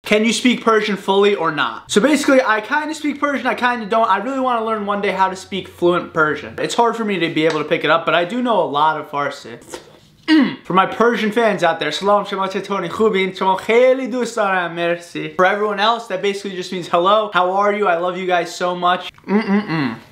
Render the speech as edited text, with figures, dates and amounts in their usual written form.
can you speak Persian fully or not? So basically, I kind of speak Persian, I kind of don't. I really want to learn one day how to speak fluent Persian. It's hard for me to be able to pick it up, but I do know a lot of Farsi. For my Persian fans out there, salam shema chetoni khubin, shema kheli dost daram, merci. For everyone else, that basically just means hello, how are you, I love you guys so much.